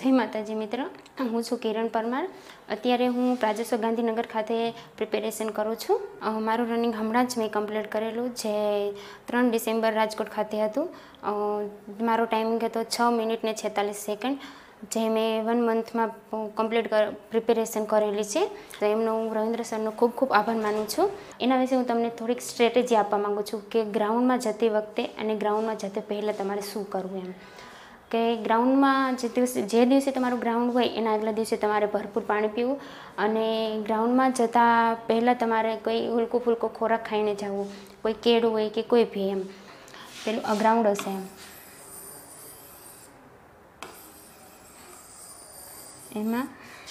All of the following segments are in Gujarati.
જય માતાજી મિત્ર, હું છું કિરણ પરમાર. અત્યારે હું પ્રાજેશ્વર ગાંધીનગર ખાતે પ્રિપેરેશન કરું છું. મારું રનિંગ હમણાં જ મેં કમ્પ્લીટ કરેલું, જે 3 ડિસેમ્બર રાજકોટ ખાતે હતું. મારો ટાઈમિંગ હતો 6 મિનિટ ને 46 સેકન્ડ, જે મેં 1 મંથમાં કમ્પ્લીટ પ્રિપેરેશન કરેલી છે. તો એમનો હું રવિન્દ્ર સરનો ખૂબ ખૂબ આભાર માનું છું. એના વિશે હું તમને થોડીક સ્ટ્રેટેજી આપવા માગું છું કે ગ્રાઉન્ડમાં જતી વખતે અને ગ્રાઉન્ડમાં જતી પહેલાં તમારે શું કરવું એમ. કે ગ્રાઉન્ડમાં જે દિવસે તમારું ગ્રાઉન્ડ હોય એના આગલા દિવસે તમારે ભરપૂર પાણી પીવું, અને ગ્રાઉન્ડમાં જતાં પહેલાં તમારે કોઈ હલકો ફૂલકો ખોરાક ખાઈને જવું, કોઈ કેળું હોય કે કોઈ બી એમ. પેલું ગ્રાઉન્ડ હશે એમ, એમાં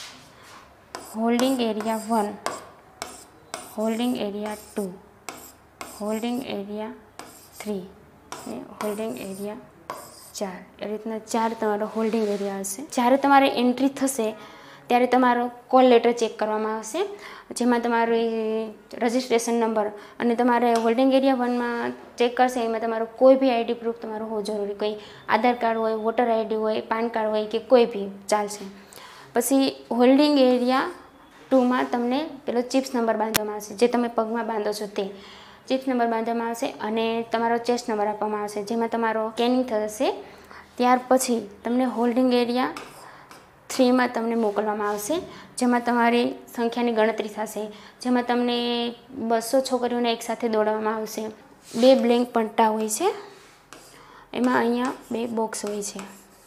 holding area 1, holding area 2, holding area 3 ને હોલ્ડિંગ એરિયા 4. એ રીતના 4 તમારો હોલ્ડિંગ એરિયા હશે. જ્યારે તમારે એન્ટ્રી થશે ત્યારે તમારો કોલ લેટર ચેક કરવામાં આવશે, જેમાં તમારો રજિસ્ટ્રેશન નંબર અને તમારે હોલ્ડિંગ એરિયા 1માં ચેક કરશે. એમાં તમારો કોઈ બી આઈડી પ્રૂફ તમારું હોવું જરૂરી, કોઈ આધાર કાર્ડ હોય, વોટર આઈડી હોય, પાન કાર્ડ હોય કે કોઈ બી ચાલશે. પછી હોલ્ડિંગ એરિયા 2માં તમને પેલો ચિપ્સ નંબર બાંધવામાં આવશે, જે તમે પગમાં બાંધો છો તે ચિપ્સ નંબર બાંધવામાં આવશે, અને તમારો ચેસ્ટ નંબર આપવામાં આવશે, જેમાં તમારો સ્કેનિંગ થશે. ત્યાર પછી તમને હોલ્ડિંગ એરિયા 3માં તમને મોકલવામાં આવશે, જેમાં તમારી સંખ્યાની ગણતરી થશે, જેમાં તમને 200 છોકરીઓને એકસાથે દોડવામાં આવશે. 2 બ્લેન્ક પટ્ટા હોય છે, એમાં અહીંયા 2 બોક્સ હોય છે,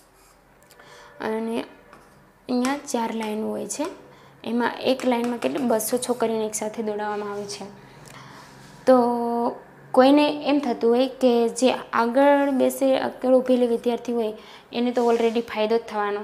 અને અહીંયા 4 લાઈનો હોય છે. એમાં એક લાઈનમાં કેટલી 200 છોકરીઓને એકસાથે દોડાવવામાં આવે છે. તો કોઈને એમ થતું હોય કે જે આગળ બેસે, આગળ ઊભેલી વિદ્યાર્થી હોય એને તો ઓલરેડી ફાયદો જ થવાનો,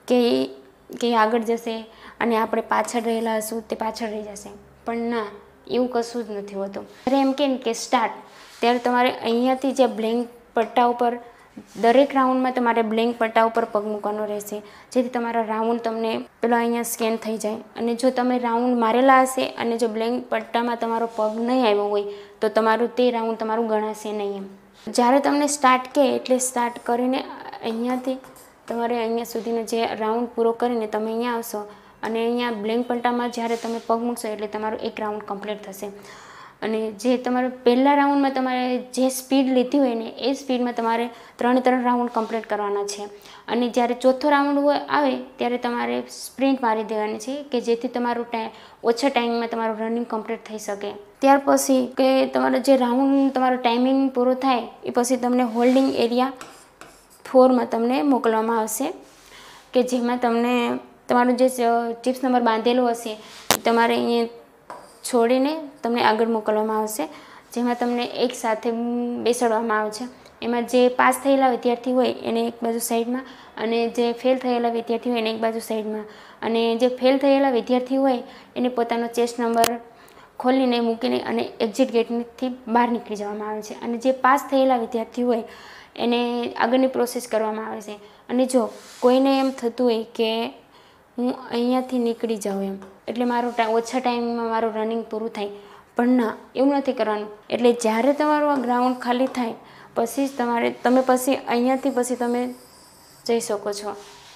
કે આગળ જશે અને આપણે પાછળ રહેલા હશું તે પાછળ રહી જશે. પણ ના, એવું કશું જ નથી હોતું. ત્યારે એમ કે સ્ટાર્ટ, ત્યારે તમારે અહીંયાથી જે બ્લેન્ક પટ્ટા ઉપર દરેક રાઉન્ડમાં તમારે બ્લેન્ક પટ્ટા ઉપર પગ મૂકવાનો રહેશે, જેથી તમારા રાઉન્ડ તમને પેલો અહીંયા સ્કેન થઈ જાય. અને જો તમે રાઉન્ડ મારેલા હશે અને જો બ્લેન્ક પટ્ટામાં તમારો પગ નહીં આવ્યો હોય તો તમારું તે રાઉન્ડ તમારું ગણાશે નહીં એમ. જ્યારે તમને સ્ટાર્ટ કહે એટલે સ્ટાર્ટ કરીને અહીંયાથી તમારે અહીંયા સુધીનો જે રાઉન્ડ પૂરો કરીને તમે અહીંયા આવશો, અને અહીંયા બ્લેન્ક પટ્ટામાં જ્યારે તમે પગ મૂકશો એટલે તમારો એક રાઉન્ડ કમ્પ્લીટ થશે. અને જે તમારે પહેલા રાઉન્ડમાં તમારે જે સ્પીડ લીધી હોય ને એ સ્પીડમાં તમારે 3 રાઉન્ડ કમ્પ્લીટ કરવાના છે. અને જ્યારે ચોથો રાઉન્ડ આવે ત્યારે તમારે સ્પ્રિન્ટ મારી દેવાની છે, કે જેથી તમારું ઓછા ટાઈમમાં તમારું રનિંગ કમ્પ્લીટ થઈ શકે. ત્યાર પછી કે તમારો જે રાઉન્ડ તમારો ટાઈમિંગ પૂરો થાય એ પછી તમને હોલ્ડિંગ એરિયા 4માં તમને મોકલવામાં આવશે, કે જેમાં તમને તમારું જે ચિપ્સ નંબર બાંધેલો હશે તમારે અહીંયા છોડીને તમને આગળ મોકલવામાં આવશે, જેમાં તમને એક સાથે બેસાડવામાં આવે છે. એમાં જે પાસ થયેલા વિદ્યાર્થી હોય એને એક બાજુ સાઈડમાં, અને જે ફેલ થયેલા વિદ્યાર્થી હોય એને એક બાજુ સાઈડમાં. અને જે ફેલ થયેલા વિદ્યાર્થી હોય એને પોતાનો ચેસ્ટ નંબર ખોલીને મૂકીને અને એક્ઝિટ ગેટથી બહાર નીકળી જવામાં આવે છે. અને જે પાસ થયેલા વિદ્યાર્થી હોય એને આગળની પ્રોસેસ કરવામાં આવે છે. અને જો કોઈને એમ થતું હોય કે હું અહીંયાથી નીકળી જાઉં એમ, એટલે મારો ઓછા ટાઈમમાં મારું રનિંગ પૂરું થાય, પણ ના, એવું નથી કરવાનું. એટલે જ્યારે તમારું આ ગ્રાઉન્ડ ખાલી થાય પછી જ તમે પછી અહીંયાથી પછી તમે જઈ શકો છો.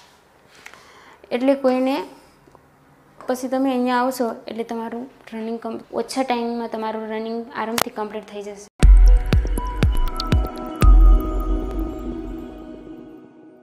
એટલે કોઈને પછી તમે અહીંયા આવશો એટલે તમારું રનિંગ ઓછા ટાઈમમાં તમારું રનિંગ આરામથી કમ્પ્લીટ થઈ જશે.